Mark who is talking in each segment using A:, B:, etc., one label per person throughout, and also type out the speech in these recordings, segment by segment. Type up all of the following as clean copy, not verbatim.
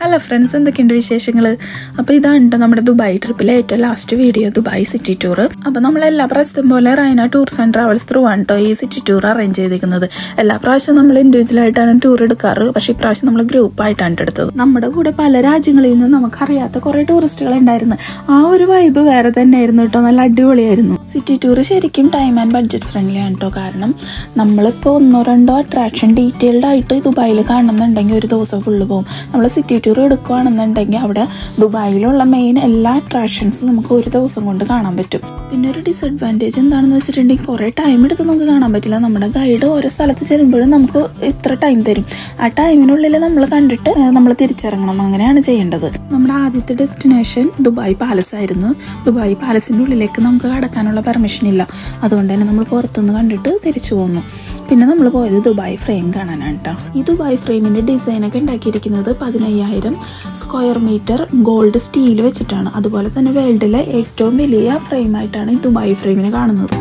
A: Hello friends, എന്തൊക്കെയുണ്ട് വിശേഷങ്ങൾ? അപ്പോൾ ഇതാണ് നമ്മുടെ ദുബായ് ട്രിപ്പിലെ ഏറ്റവും last video, Dubai city tour. അപ്പോൾ നമ്മളെല്ലാ പ്രാവശ്യത്തും പോലെ Raina tours and travels through ആണ് കേട്ടോ ഈ സിറ്റി ടൂർ അറേഞ്ച് ചെയ്തിരിക്കുന്നത്. എല്ലാ പ്രാവശ്യവും നമ്മൾ ഇൻഡിവിജ്വലായിട്ടാണ് ടൂർ എടുക്കാറ്, പക്ഷേ ഇപ്രാവശ്യം നമ്മൾ ഗ്രൂപ്പായിട്ടാണ് എടുത്തത്. നമ്മുടെ കൂടെ പല രാജ്യങ്ങളിൽ നിന്ന് നമുക്കറിയാത്ത കുറേ ടൂറിസ്റ്റുകൾ ഉണ്ടായിരുന്നു. ആ ഒരു വൈബ് വേറെ തന്നെയായിരുന്നു കേട്ടോ, നല്ല അടിപൊളിയായിരുന്നു. സിറ്റി ടൂർ ശരിക്കും ടൈം ആൻഡ് ബഡ്ജറ്റ് ഫ്രണ്ട്ലി ആണ് കേട്ടോ. കാരണം നമ്മളിപ്പോൾ 1-2 അട്രാക്ഷൻ ഡീറ്റെയിൽഡ് ആയിട്ട് ദുബായിൽ കാണുന്നുണ്ടെങ്കിൽ ഒരു ദിവസം ഫുള്ള് പോകും. നമ്മൾ സിറ്റി ടൂർ എടുക്കുകയാണെന്നുണ്ടെങ്കിൽ അവിടെ ദുബായിലുള്ള മെയിൻ എല്ലാ അട്രാക്ഷൻസും നമുക്ക് ഒരു ദിവസം കൊണ്ട് കാണാൻ പറ്റും. പിന്നെ ഒരു ഡിസഡ്വാൻറ്റേജ് എന്താണെന്ന് വെച്ചിട്ടുണ്ടെങ്കിൽ കുറേ ടൈം എടുത്ത് നമുക്ക് കാണാൻ പറ്റില്ല. നമ്മുടെ ഗൈഡ് ഓരോ സ്ഥലത്ത് ചെല്ലുമ്പോഴും നമുക്ക് ഇത്ര ടൈം തരും. ആ ടൈമിനുള്ളിൽ നമ്മൾ കണ്ടിട്ട് നമ്മൾ തിരിച്ചിറങ്ങണം. അങ്ങനെയാണ് ചെയ്യേണ്ടത്. നമ്മുടെ ആദ്യത്തെ ഡെസ്റ്റിനേഷൻ ദുബായ് പാലസ് ആയിരുന്നു. ദുബായ് പാലസിൻ്റെ ഉള്ളിലേക്ക് നമുക്ക് കടക്കാനുള്ള പെർമിഷൻ ഇല്ല. അതുകൊണ്ട് തന്നെ നമ്മൾ പുറത്തുനിന്ന് കണ്ടിട്ട് തിരിച്ചു പോന്നു. പിന്നെ നമ്മൾ പോയത് ദുബായ് ഫ്രെയിം കാണാനാണ് കേട്ടോ. ഈ ദുബായ് ഫ്രെയിമിൻ്റെ ഡിസൈനൊക്കെ ഉണ്ടാക്കിയിരിക്കുന്നത് 15,000 സ്ക്വയർ മീറ്റർ ഗോൾഡ് സ്റ്റീൽ വെച്ചിട്ടാണ്. അതുപോലെ തന്നെ വേൾഡിലെ ഏറ്റവും വലിയ ഫ്രെയിമായിട്ടാണ് ഈ ദുബായ് ഫ്രെയിമിനെ കാണുന്നത്.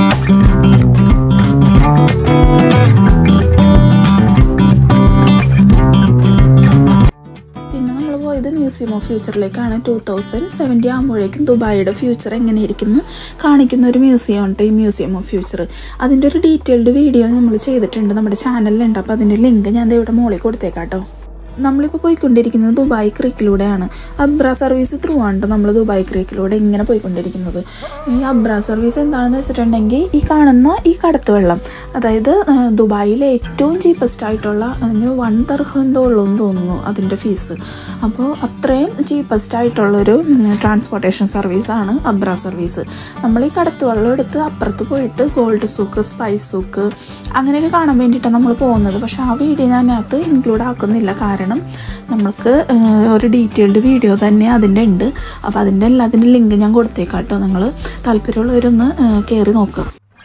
A: Museum of ഫ്യൂച്ചറിലേക്കാണ്. 2070 ആകുമ്പോഴേക്കും ദുബായിയുടെ ഫ്യൂച്ചർ എങ്ങനെയിരിക്കുന്നു കാണിക്കുന്ന ഒരു മ്യൂസിയം ഉണ്ട് ഈ മ്യൂസിയം ഓഫ് ഫ്യൂച്ചർ. അതിൻ്റെ ഒരു ഡീറ്റെയിൽഡ് വീഡിയോ നമ്മൾ ചെയ്തിട്ടുണ്ട്, നമ്മുടെ ചാനലിലുണ്ട്. അപ്പോൾ അതിൻ്റെ ലിങ്ക് ഞാൻ ഇവിടെ മുകളിൽ കൊടുത്തേക്കാട്ടോ. നമ്മളിപ്പോൾ പോയിക്കൊണ്ടിരിക്കുന്നത് ദുബായ് ക്രീക്കിലൂടെയാണ്. അബ്ര സർവീസ് ത്രൂ ആണ് നമ്മൾ ദുബായ് ക്രീക്കിലൂടെ ഇങ്ങനെ പോയിക്കൊണ്ടിരിക്കുന്നത്. ഈ അബ്ര സർവീസ് എന്താണെന്ന് വെച്ചിട്ടുണ്ടെങ്കിൽ ഈ കാണുന്ന ഈ കടത്ത് വെള്ളം, അതായത് ദുബായിലെ ഏറ്റവും ചീപ്പസ്റ്റ് ആയിട്ടുള്ള 1 ദിർഹം എന്തോ ഉള്ളൂ എന്ന് തോന്നുന്നു അതിൻ്റെ ഫീസ്. അപ്പോൾ അത്രയും ചീപ്പസ്റ്റ് ആയിട്ടുള്ളൊരു ട്രാൻസ്പോർട്ടേഷൻ സർവീസാണ് അബ്ര സർവീസ്. നമ്മൾ ഈ കടത്ത് വെള്ളം എടുത്ത് അപ്പുറത്ത് പോയിട്ട് ഗോൾഡ് സൂക്ക്, സ്പൈസ് സൂക്ക് അങ്ങനെയൊക്കെ കാണാൻ വേണ്ടിയിട്ടാണ് നമ്മൾ പോകുന്നത്. പക്ഷേ ആ വീഡിയോ ഞാൻ അതിനകത്ത് ഇൻക്ലൂഡ് ആക്കുന്നില്ല. കാരണം നമുക്ക് ഒരു ഡീറ്റെയിൽഡ് വീഡിയോ തന്നെ അതിൻ്റെ ഉണ്ട്. അപ്പോൾ അതിൻ്റെ എല്ലാത്തിൻ്റെ ലിങ്ക് ഞാൻ കൊടുത്തേക്കാം കേട്ടോ. നിങ്ങൾ താല്പര്യമുള്ളവരൊന്ന് കയറി നോക്കുക.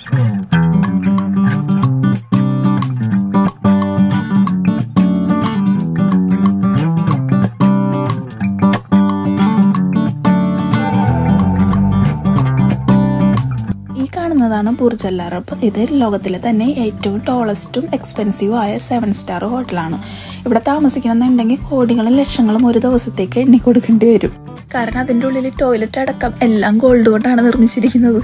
A: ാണ് ബുർജ് അൽ അറബ്. ഇത് ലോകത്തിലെ തന്നെ ഏറ്റവും ടോളസ്റ്റും എക്സ്പെൻസീവും ആയ 7 സ്റ്റാർ ഹോട്ടലാണ്. ഇവിടെ താമസിക്കണമെന്നുണ്ടെങ്കിൽ കോടികളും ലക്ഷങ്ങളും ഒരു ദിവസത്തേക്ക് എണ്ണി കൊടുക്കേണ്ടി വരും. കാരണം അതിൻ്റെ ഉള്ളിൽ ടോയ്ലറ്റ് അടക്കം എല്ലാം ഗോൾഡ് കൊണ്ടാണ് നിർമ്മിച്ചിരിക്കുന്നത്.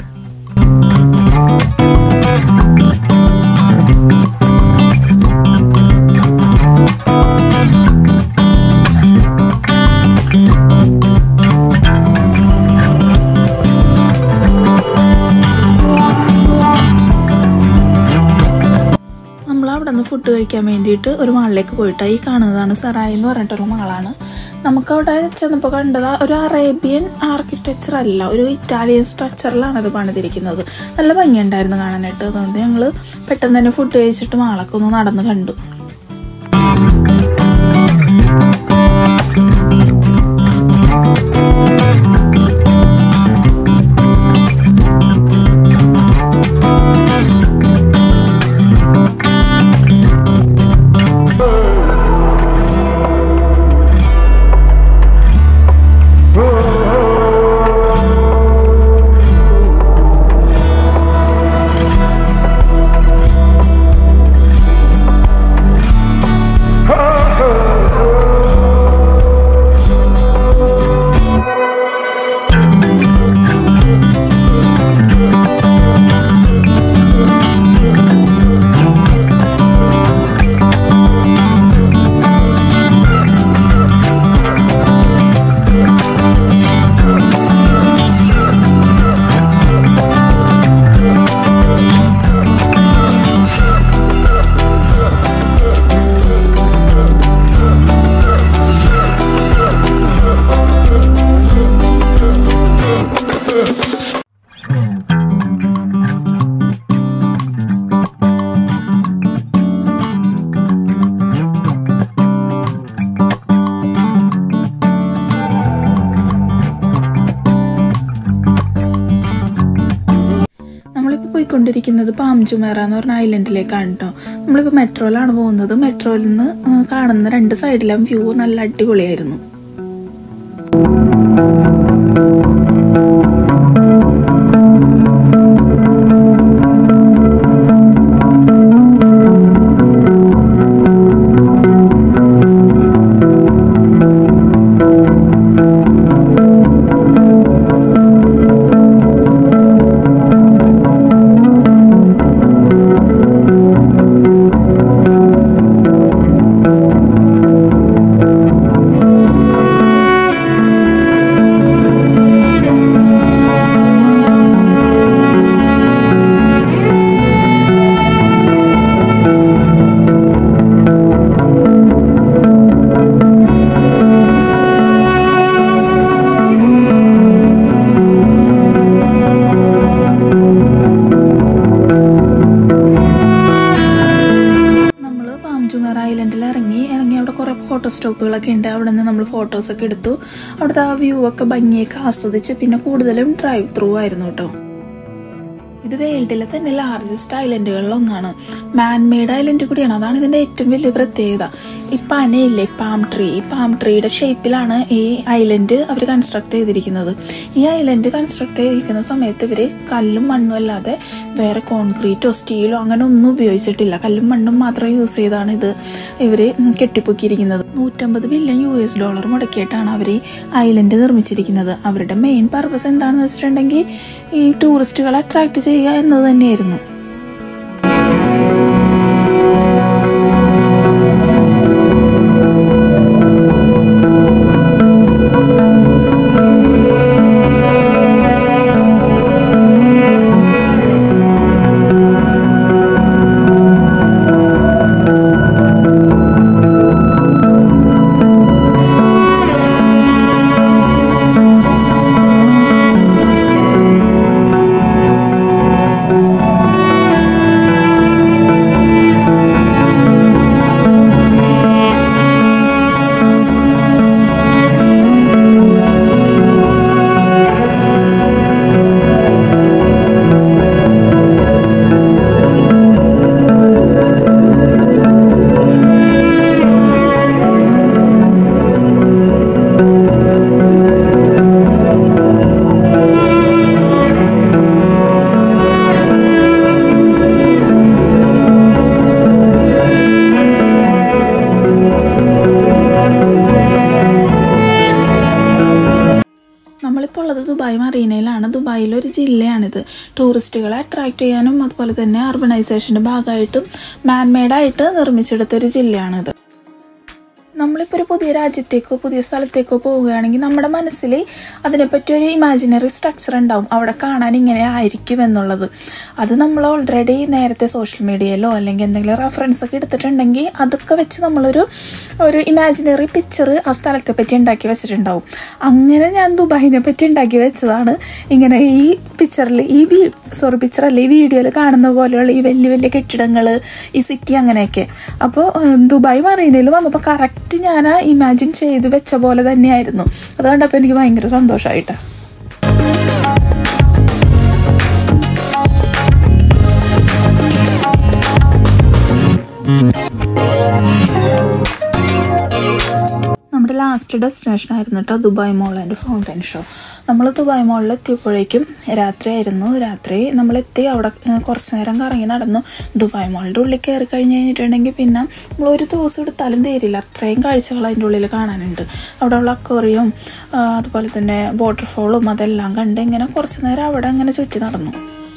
A: ഫുഡ് കഴിക്കാൻ വേണ്ടിയിട്ട് ഒരു മാളിലേക്ക് പോയിട്ട് ഈ കാണുന്നതാണ് സറായി എന്ന് പറഞ്ഞിട്ടൊരു മാളാണ്. നമുക്കവിടെ ചെന്നപ്പോൾ കണ്ടത് ഒരു അറേബ്യൻ ആർക്കിടെക്ചർ അല്ല, ഒരു ഇറ്റാലിയൻ സ്ട്രക്ചറിലാണ് അത് പണിതിരിക്കുന്നത്. നല്ല ഭംഗിയുണ്ടായിരുന്നു കാണാനായിട്ട്. അതുകൊണ്ട് ഞങ്ങൾ പെട്ടെന്ന് തന്നെ ഫുഡ് കഴിച്ചിട്ട് മാളൊക്കെ ഒന്ന് നടന്ന് കണ്ടു. പോയിക്കൊണ്ടിരിക്കുന്നത് പാം ജുമേറ എന്ന് പറഞ്ഞ ഐലൻഡിലേക്കാണ് കേട്ടോ. നമ്മളിപ്പോൾ മെട്രോയിലാണ് പോകുന്നത്. മെട്രോയിൽ നിന്ന് കാണുന്ന 2 സൈഡിലും വ്യൂ നല്ല അടിപൊളിയായിരുന്നു. സ്റ്റോപ്പുകളൊക്കെ ഉണ്ട്. അവിടെ നിന്ന് നമ്മൾ ഫോട്ടോസൊക്കെ എടുത്തു. അവിടുത്തെ ആ വ്യൂ ഒക്കെ ഭംഗിയൊക്കെ ആസ്വദിച്ച് പിന്നെ കൂടുതലും ഡ്രൈവ് ത്രൂ ആയിരുന്നു കേട്ടോ. ഇത് വേൾഡിലെ തന്നെ ലാർജസ്റ്റ് ഐലൻഡുകളിൽ ഒന്നാണ്. മാൻമെയ്ഡ് ഐലൻഡ് കൂടിയാണ്. അതാണ് ഇതിന്റെ ഏറ്റവും വലിയ പ്രത്യേകത. ഈ പനയില്ലേ, പാം ട്രീ, ഈ പാം ട്രീയുടെ ഷേപ്പിലാണ് ഈ ഐലൻഡ് അവർ കൺസ്ട്രക്ട് ചെയ്തിരിക്കുന്നത്. ഈ ഐലൻഡ് കൺസ്ട്രക്ട് ചെയ്തിരിക്കുന്ന സമയത്ത് ഇവര് കല്ലും മണ്ണും അല്ലാതെ വേറെ കോൺക്രീറ്റോ സ്റ്റീലോ അങ്ങനെ ഒന്നും ഉപയോഗിച്ചിട്ടില്ല. കല്ലും മണ്ണും മാത്രം യൂസ് ചെയ്താണ് ഇത് ഇവര് കെട്ടിപ്പൊക്കിയിരിക്കുന്നത്. $150 ബില്യൺ മുടക്കിയിട്ടാണ് അവർ ഈ ഐലൻഡ് നിർമ്മിച്ചിരിക്കുന്നത്. അവരുടെ മെയിൻ പർപ്പസ് എന്താണെന്ന് വെച്ചിട്ടുണ്ടെങ്കിൽ ഈ ടൂറിസ്റ്റുകളെ അട്രാക്ട് ചെയ്യുക എന്നത് തന്നെയായിരുന്നു. നമ്മളിപ്പോൾ ഉള്ളത് ദുബായ് മറീനയിലാണ്. ദുബായിലൊരു ജില്ലയാണിത്. ടൂറിസ്റ്റുകളെ അട്രാക്ട് ചെയ്യാനും അതുപോലെ തന്നെ അർബനൈസേഷന്റെ ഭാഗമായിട്ടും മാൻമെയ്ഡായിട്ട് നിർമ്മിച്ചെടുത്തൊരു ജില്ലയാണിത്. നമ്മളിപ്പോൾ ഒരു പുതിയ രാജ്യത്തേക്കോ പുതിയ സ്ഥലത്തേക്കോ പോവുകയാണെങ്കിൽ നമ്മുടെ മനസ്സിൽ അതിനെപ്പറ്റി ഒരു ഇമാജിനറി സ്ട്രക്ചർ ഉണ്ടാവും, അവിടെ കാണാൻ ഇങ്ങനെ ആയിരിക്കും എന്നുള്ളത്. അത് നമ്മൾ ഓൾറെഡി നേരത്തെ സോഷ്യൽ മീഡിയയിലോ അല്ലെങ്കിൽ എന്തെങ്കിലും റെഫറൻസ് ഒക്കെ എടുത്തിട്ടുണ്ടെങ്കിൽ അതൊക്കെ വെച്ച് നമ്മളൊരു ഇമാജിനറി പിക്ചർ ആ സ്ഥലത്തെ പറ്റി ഉണ്ടാക്കി വെച്ചിട്ടുണ്ടാവും. അങ്ങനെ ഞാൻ ദുബായിനെ പറ്റി ഉണ്ടാക്കി വെച്ചതാണ്. ഇങ്ങനെ ഈ പിക്ചറിൽ ഈ വീഡിയോയിൽ കാണുന്ന പോലെയുള്ള ഈ വലിയ വലിയ കെട്ടിടങ്ങൾ, ഈ സിറ്റി അങ്ങനെയൊക്കെ. അപ്പോൾ ദുബായ് മറീനയിൽ വന്നപ്പോൾ കറക്റ്റ് ഞാൻ ഇമാജിൻ ചെയ്ത് വെച്ച പോലെ തന്നെയായിരുന്നു. അതുകൊണ്ടപ്പോൾ എനിക്ക് ഭയങ്കര സന്തോഷമായിട്ടാണ്. നമ്മുടെ ലാസ്റ്റ് ഡെസ്റ്റിനേഷൻ ആയിരുന്നു കേട്ടോ Dubai mall and fountain show. നമ്മൾ ദുബായ് മോളിൽ എത്തിയപ്പോഴേക്കും രാത്രിയായിരുന്നു. രാത്രി നമ്മളെത്തി. അവിടെ കുറച്ച് നേരം കറങ്ങി നടന്നു. ദുബായ് മോളിൻ്റെ ഉള്ളിൽ കയറി കഴിഞ്ഞ് കഴിഞ്ഞിട്ടുണ്ടെങ്കിൽ പിന്നെ നമ്മൾ ഒരു ദിവസം എടുത്താലും തീരില്ല, അത്രയും കാഴ്ചകൾ അതിൻ്റെ ഉള്ളിൽ കാണാനുണ്ട്. അവിടെ ഉള്ള അക്വേറിയവും അതുപോലെ തന്നെ വാട്ടർഫോളും അതെല്ലാം കണ്ട് ഇങ്ങനെ കുറച്ച് നേരം അവിടെ അങ്ങനെ ചുറ്റി നടന്നു.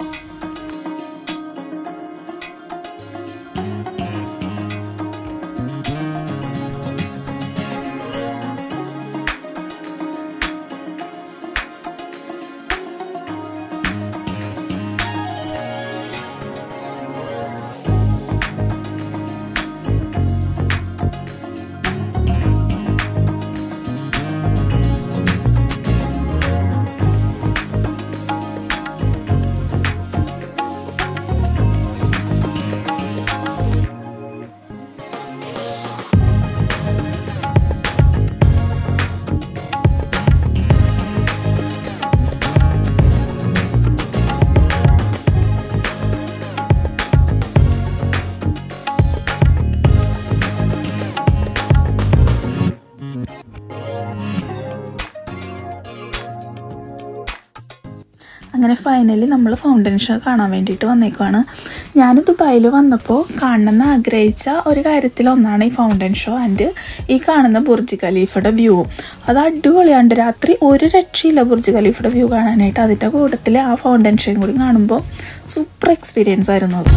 A: അങ്ങനെ ഫൈനലി നമ്മൾ ഫൗണ്ടൻ ഷോ കാണാൻ വേണ്ടിയിട്ട് വന്നേക്കുവാണ്. ഞാൻ ദുബായിൽ വന്നപ്പോൾ കാണണമെന്ന് ആഗ്രഹിച്ച ഒരു കാര്യത്തിലൊന്നാണ് ഈ ഫൗണ്ടൻ ഷോ ആൻഡ് ഈ കാണുന്ന ബുർജ് ഖലീഫയുടെ വ്യൂ. അത് അടിപൊളിയാണ്. രാത്രി ഒരു രക്ഷയില്ല ബുർജ് ഖലീഫയുടെ വ്യൂ കാണാനായിട്ട്. അതിൻ്റെ കൂട്ടത്തിൽ ആ ഫൗണ്ടൻ ഷോയും കൂടി കാണുമ്പോൾ സൂപ്പർ എക്സ്പീരിയൻസ് ആയിരുന്നു അത്.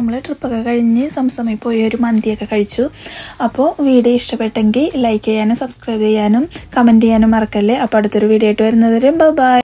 A: നമ്മൾ ട്രിപ്പൊക്കെ കഴിഞ്ഞ് സംസമിൽ പോയി ഒരു മന്തിയൊക്കെ കഴിച്ചു. അപ്പോൾ വീഡിയോ ഇഷ്ടപ്പെട്ടെങ്കിൽ ലൈക്ക് ചെയ്യാനും സബ്സ്ക്രൈബ് ചെയ്യാനും കമൻറ്റ് ചെയ്യാനും മറക്കല്ലേ. അപ്പോൾ അടുത്തൊരു വീഡിയോ ആയിട്ട് വരുന്നതുവരെ ബൈ.